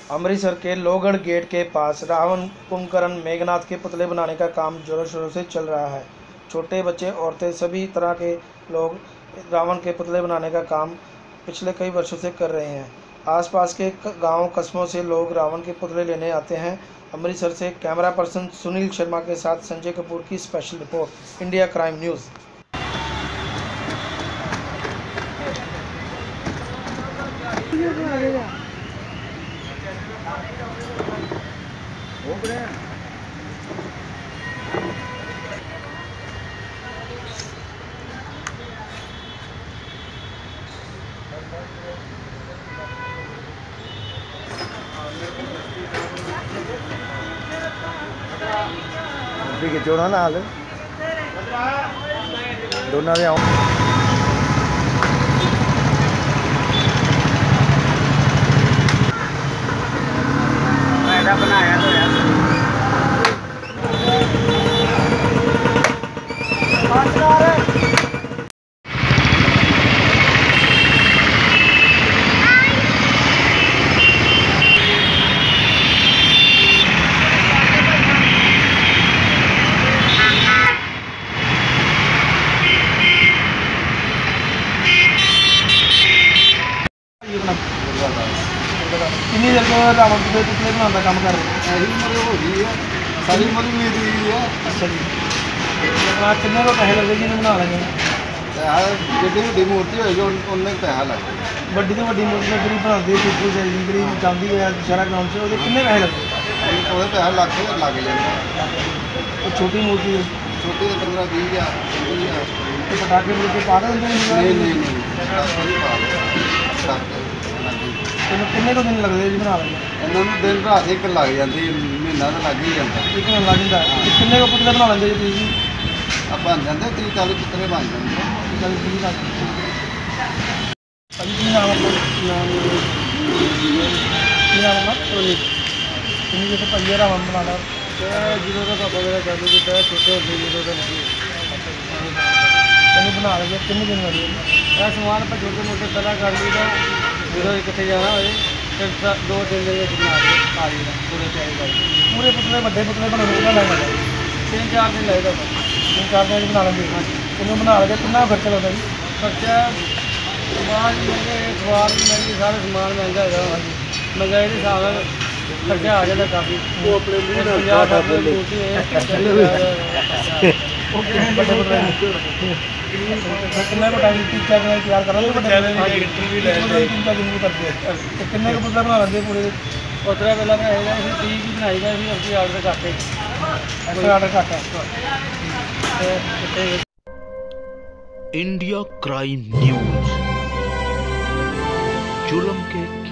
अमृतसर के लोहगढ़ गेट के पास रावण, कुंभकर्ण, मेघनाथ के पुतले बनाने का काम जोरों शोरों से चल रहा है। छोटे बच्चे, औरतें, सभी तरह के लोग रावण के पुतले बनाने का काम पिछले कई वर्षों से कर रहे हैं। आसपास के गांव कस्बों से लोग रावण के पुतले लेने आते हैं। अमृतसर से कैमरा पर्सन सुनील शर्मा के साथ संजय कपूर की special report, India crime news. खिचोना नाल दोनों दे आओ। बनाया तो यार कितनी देर को रावण के पुतले बनाने का काम कर रहे हैं? सारी उम्र हो गई है, सारी उम्र उम्मीद हुई है। अच्छा जी, कितने को पैसे लगते जी बना लेंगे? जितनी वड्डी मूर्ति होगी उन्ने पैसा लगेगा। ਵੱਡੀ ਤੋਂ ਵੱਡੀ ਮੂਰਤੀ ਜਿਹੜੀ ਬਣਾਉਂਦੇ ਪੀਪਲ ਜੈਲੀ ਜਿਹੜੀ ਜਾਂਦੀ ਹੈ ਦੁਸਹਿਰਾ ਗਰਾਊਂਡ 'ਚ, ਉਹਦੇ ਕਿੰਨੇ ਪੈਸੇ ਲੱਗਦੇ? ਉਹਦੇ ਪੈਸਾ ਲੱਗ ਜਾਂਦਾ। ਉਹ ਛੋਟੀ ਮੂਰਤੀ ਛੋਟੀ ਦੇ 15-20 ਹਜ਼ਾਰ 20 ਹਜ਼ਾਰ ਤੇ ਪਟਾਕੇ ਮਿਲ ਕੇ ਪਾ ਦਿੰਦੇ ਨੇ? ਨਹੀਂ ਤੈਨੂੰ ਕਿੰਨੇ ਕੁ ਦਿਨ ਲੱਗਦੇ ਜੀ ਬਣਾ ਲੈਂਦੇ? ਇਹਨਾਂ ਨੂੰ ਦਿਨ ਰਾਤ ਇੱਕ ਲੱਗ ਜਾਂਦੀ, ਮਹੀਨਾ ਤਾਂ ਲੱਗ ਹੀ ਜਾਂਦਾ। ਇੱਕ ਮਹੀਨਾ ਲੱਗ ਜਾਂਦਾ। ਤੇ ਕਿੰਨੇ ਕੁ ਪੁਤਲੇ ਬਣਾ ਲੈਂਦੇ ਜੀ ਤੁਸੀਂ? ਬਣ ਜਾਂਦੇ 30-40 ਪੁਤਲੇ ਬਣ ਜਾਂਦੇ। ਭਾਜੀ ਕੀ ਨਾਮ ਹੈ? ਕੀ ਨਾਮ ਹੈ? ਸੋਨੀ। ਕਿੰਨੀ ਜਿੱਥੇ ਭਾਜੀ ਰਾਵਣ ਬਣਾਉਣਾ ਜਦੋਂ ਦਾ ਪਾਪਾ ਮੇਰਾ ਚਾਲੂ ਕੀਤਾ ਛੋਟੇ ਹੁੰਦੇ ਜਦੋਂ ਦਾ ਤੈਨੂੰ ਬਣਾ ਲਈਏ ਕਿੰਨੇ ਦਿਨ ਲੱਗੇ? ਇਹ ਸਮਾਨ ਆਪਾਂ ਛੋਟੇ ਮੋਟੇ ਪਹਿਲਾਂ ਕਰ ਲਈਦਾ, ਜਦੋਂ ਕਿੱਥੇ ਜਾਣਾ ਹੋਏ ਫਿਰ 2-3 ਦਿਨ ਵਿੱਚ ਬਣਾ ਕੇ ਆ ਜਾਈਦਾ ਪੂਰੇ ਤਿਆਰੀ ਕਰਕੇ। ਪੂਰੇ ਪੁਤਲੇ ਵੱਡੇ ਪੁਤਲੇ ਬਣਾਉਣ ਨੂੰ ਕਿੰਨਾ ਲੱਗਦਾ? 3-4 ਦਿਨ ਲੱਗਦਾ। 3-4 ਦਿਨ ਬਣਾ ਲੈਂਦੇ? ਕਿੰਨੂੰ ਬਣਾ ਲਗੇ ਕਿੰਨਾ ਖਰਚਾ ਲੱਗਦਾ ਜੀ? ਖਰਚਾ ਸਮਾਨ ਵੀ ਮਹਿੰਗੇ, ਅਖਬਾਰ ਵੀ ਮਹਿੰਗੀ, ਸਾਰੇ ਸਮਾਨ ਮਹਿੰਗਾ ਹੈਗਾ। ਮਹਿੰਗਾਈ ਦੇ ਹਿਸਾਬ ਨਾਲ ਖਰਚਾ ਆ ਜਾਂਦਾ ਕਾਫੀ। ਉਹ ਆਪਣੇ ਮੂੰਹ ਨਾਲ ਕਿੰਨਾ ਕੁ ਟਾਈਮ ਟੀਚਾ ਤਿਆਰ ਕਰਾਂਗੇ? ਕਿੰਨੇ ਕੁ ਪੁਤਲਾ ਬਣਾ ਲੈਂਦੇ ਪੂਰੇ? ਉਤਰਾ ਪਹਿਲਾਂ ਬਣਾਏਗਾ ਅਸੀਂ 30 ਵੀ ਬਣਾਈਦਾ ਸੀ, ਅਸੀਂ ਆਰਡਰ ਕਰਦੇ ਆਰਡਰ ਘੱਟ ਹੈ। इंडिया क्राइम न्यूज, जुल्म के